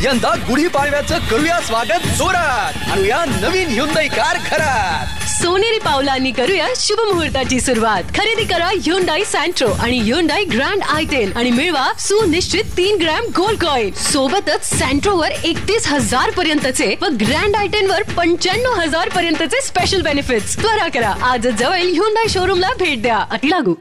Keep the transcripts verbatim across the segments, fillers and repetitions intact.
यंदा गुढीपाडव्याचं करूया स्वागत जोरात, आणूया नवीन Hyundai कार घरात। सोनेरी पावलांनी करूया शुभ मुहूर्ताची सुरुवात। खरेदी करा Hyundai Santro आणि Hyundai Grand i टेन आणि मिळवा सुनिश्चित तीन ग्रॅम गोल्ड कॉइन। सोबतच Santro वर एकतीस हजार पर्यंतचे व Grand i टेन वर पंच्याण्णव हजार पर्यंतचे स्पेशल बेनिफिट्स। त्वरा करा, आज जवळ Hyundai शोरूम ला भेट द्या। अति लागू।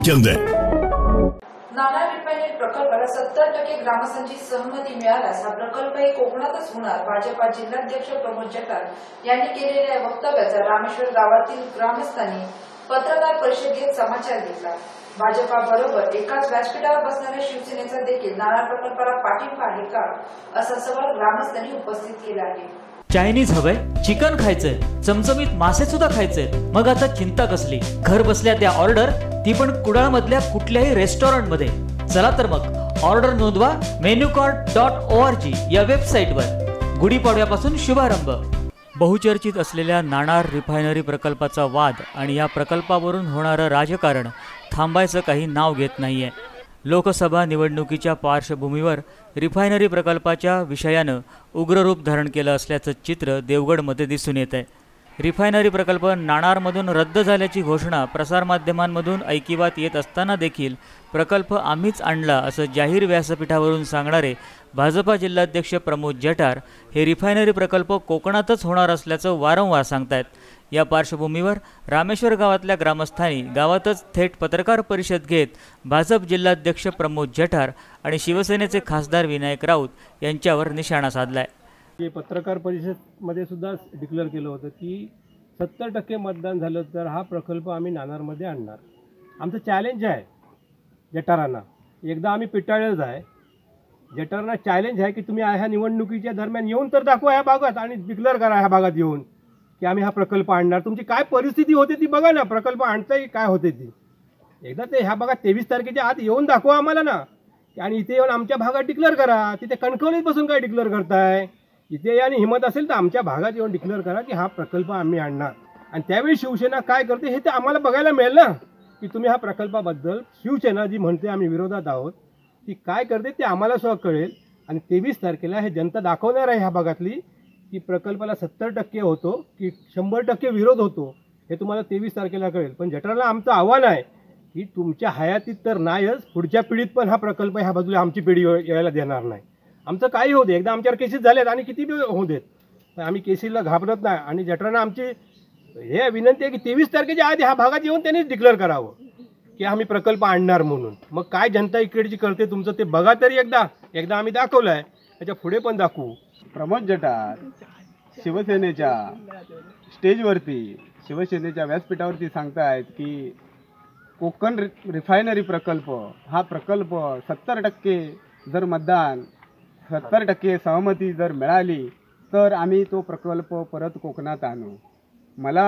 नाणार रिफायनरी प्रकल्पाला सत्तर टक्के ग्रामस्थांची सहमती मिळाल्यास हा प्रकल्पही कोकणातच होणार। भाजपा जिल्हाध्यक्ष प्रमोद जठार यांनी केलेल्या वक्तव्याचा रामेश्वर गावातील ग्रामस्थांनी पत्रकार परिषद घेत समाचार घेतला। भाजपा बरोबर एकाच व्यासपीठावर बसणाऱ्या शिवसेनेचा देखील नाणार प्रकल्पाला पाठिंबा आहे का, असा सवाल ग्रामस्थांनी उपस्थित केला आहे। चायनीज हवंय, चिकन खायचंय, चमचमीत मासे सुद्धा खायचंय, मग आता चिंता कसली? घर बसल्या त्या ऑर्डर, ती पण कुडाळ मधल्या कुठल्याही रेस्टॉरंट मध्ये। चला तर मग ऑर्डर नोंदवा मेन्यूकार्ट डॉट ओ आर जी या वेबसाईटवर। गुढीपाडव्यापासून शुभारंभ। बहुचर्चित असलेल्या नाणार रिफायनरी प्रकल्पाचा वाद आणि या प्रकल्पावरून होणारं राजकारण थांबायचं काही नाव घेत नाहीये। लोकसभा निवडणुकीच्या पार्श्वभूमीवर रिफायनरी प्रकल्पाच्या विषयानं उग्र रूप धारण केलं असल्याचं चित्र देवगडमध्ये दिसून येत आहे। रिफायनरी प्रकल्प नाणारमधून रद्द झाल्याची घोषणा प्रसारमाध्यमांमधून ऐकिवात येत असताना देखील प्रकल्प आम्हीच आणला असं जाहीर व्यासपीठावरून सांगणारे भाजपा जिल्हाध्यक्ष प्रमोद जठार हे रिफायनरी प्रकल्प कोकणातच होणार असल्याचं वारंवार सांगतायत। या पार्श्वभूमीवर रामेश्वर गावातल्या ग्रामस्थांनी गावातच थेट पत्रकार परिषद घेत भाजप जिल्हाध्यक्ष प्रमोद जठार आणि शिवसेनेचे खासदार विनायक राऊत यांच्यावर निशाणा साधलाय। पत्रकार परिषदेमध्ये सुद्धा डिक्लेअर केलं होतं की सत्तर टक्के मतदान झालं तर हा प्रकल्प आम्ही नाणारमध्ये आणणार। आमचं चॅलेंज आहे जठारांना, एकदा आम्ही पिटाळलेच आहे। जठारांना चॅलेंज आहे की तुम्ही ह्या निवडणुकीच्या दरम्यान येऊन तर दाखवा ह्या भागात आणि डिक्लेअर करा ह्या भागात येऊन की आम्ही हा प्रकल्प आणणार। तुमची काय परिस्थिती होते ती बघा ना, प्रकल्प आणताय काय होते ती एकदा ते ह्या भागात तेवीस तारखेच्या आत येऊन दाखवा आम्हाला ना, आणि इथे येऊन आमच्या भागात डिक्लेअर करा। तिथे कणकवलीत बसून काय डिक्लेअर करताय? इथे आणि हिंमत असेल तर आमच्या भागात येऊन डिक्लेअर करा की हा प्रकल्प आम्ही आणणार। आणि त्यावेळी शिवसेना काय करते हे ते आम्हाला बघायला मिळेल ना, की तुम्ही हा प्रकल्पाबद्दल शिवसेना जी म्हणते आम्ही विरोधात आहोत ती काय करते ते आम्हाला सुद्धा कळेल। आणि तेवीस तारखेला हे जनता दाखवणार आहे ह्या भागातली की प्रकल्पाला सत्तर टक्के होतो की शंभर टक्के विरोध होतो, हे तुम्हाला तेवीस तारखेला कळेल। पण जठाराला आमचं आव्हान आहे की तुमच्या हयातीत तर नाहीच, पुढच्या पिढीत पण हा प्रकल्प ह्या बाजूला आमची पिढी यायला देणार नाही। आमचं काही होऊ दे, एकदा आमच्यावर केसेस झालेत आणि किती बी होऊ देत, पण आम्ही केसीला घाबरत नाही। आणि जठारांना आमची हे विनंती आहे की तेवीस तारखेच्या आधी ह्या भागात येऊन त्यांनीच डिक्लेअर करावं की आम्ही प्रकल्प आणणार म्हणून। मग काय जनता इकडची करते तुमचं ते बघा तरी एकदा एकदा आम्ही दाखवलं आहे, त्याच्या पुढे पण दाखवू। प्रमोद जठार शिवसेनेच्या स्टेजवरती शिवसेनेच्या व्यासपीठावरती सांगतायत की कोकण रिफायनरी प्रकल्प हा प्रकल्प सत्तर टक्के जर मतदान सत्तर टक्के सहमती जर मिळाली तर आम्ही तो प्रकल्प परत कोकणात आणू। मला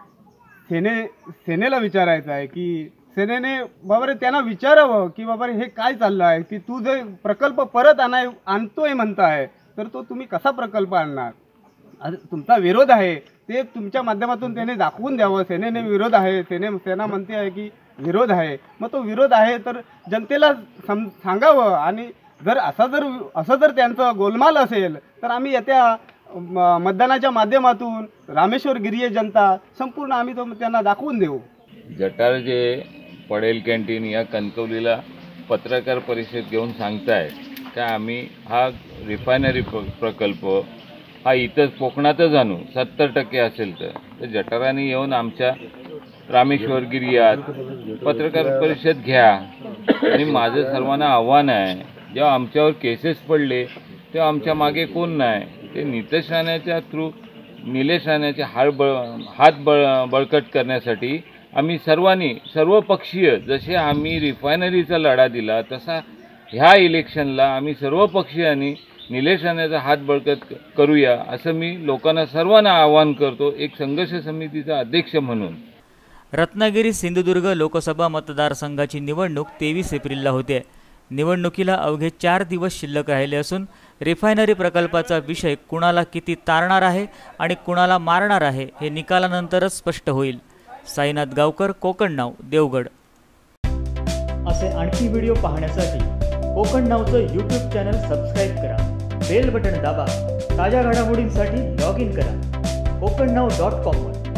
सेने सेनेला विचारायचं आहे की सेनेने बाबा त्यांना विचारावं की बाबा हे काय चाललं आहे की तू जर प्रकल्प परत आणाय आणतोय म्हणताय तर तो तुम्ही कसा प्रकल्प आणणार? तुमचा विरोध आहे ते तुमच्या माध्यमातून त्याने दाखवून द्यावं। सेनेने विरोध आहे, सेने सेना म्हणते आहे की विरोध आहे, मग तो विरोध आहे तर जनतेला सम सांगावं। आणि जर असा जर असं जर त्यांचं गोलमाल असेल तर आम्ही येत्या मतदानाच्या माध्यमातून रामेश्वर गिरिये जनता संपूर्ण आम्ही तो त्यांना दाखवून देऊ। जठार जे पडेल कॅन्टीन या कणकवलीला पत्रकार परिषद घेऊन सांगताय का आम्ही हा रिफायनरी प्रकल्प हा इथंच कोकणातच आणू सत्तर टक्के असेल तर जठारांनी येऊन आमच्या रामेश्वर गिरियात पत्रकार परिषद घ्या। आणि माझं सर्वांना आव्हान आहे, जेव्हा आमच्यावर केसेस पडले तेव्हा आमच्या मागे कोण नाही, ते नितेश राणेच्या थ्रू निलेश राणेचे हात बळ हात बळ बळकट करण्यासाठी आम्ही सर्वांनी सर्वपक्षीय जसे आम्ही रिफायनरीचा लढा दिला तसा ह्या इलेक्शनला आम्ही सर्व पक्षीयांनी निलेश राणेचा हात बळकट करूया असं मी लोकांना सर्वांना आवाहन करतो, एक संघर्ष समितीचा अध्यक्ष म्हणून। रत्नागिरी सिंधुदुर्ग लोकसभा मतदारसंघाची निवडणूक तेवीस एप्रिलला होते। निवडणुकीला अवघे चार दिवस शिल्लक राहिले असून रिफायनरी प्रकल्पाचा विषय कुणाला किती तारणार आहे आणि कुणाला मारणार आहे हे निकालानंतरच स्पष्ट होईल। साईनाथ गावकर, कोकण नाव, देवगड। असे आणखी व्हिडिओ पाहण्यासाठी कोकण नावचं यूट्यूब चॅनल सबस्क्राईब करा। बेल बटन दाबा. ताज्या घडामोडींसाठी लॉग इन करा कोकण नाऊ डॉट कॉम वर.